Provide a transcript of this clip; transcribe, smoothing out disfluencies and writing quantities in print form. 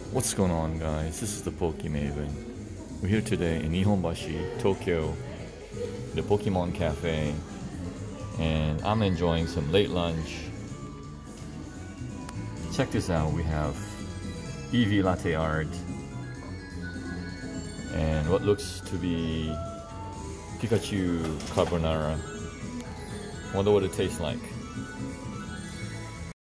What's going on, guys? This is the Pokemaven. We're here today in Nihonbashi, Tokyo, the Pokemon Cafe, and I'm enjoying some late lunch. Check this out, we have Eevee latte art and what looks to be Pikachu Carbonara. Wonder what it tastes like.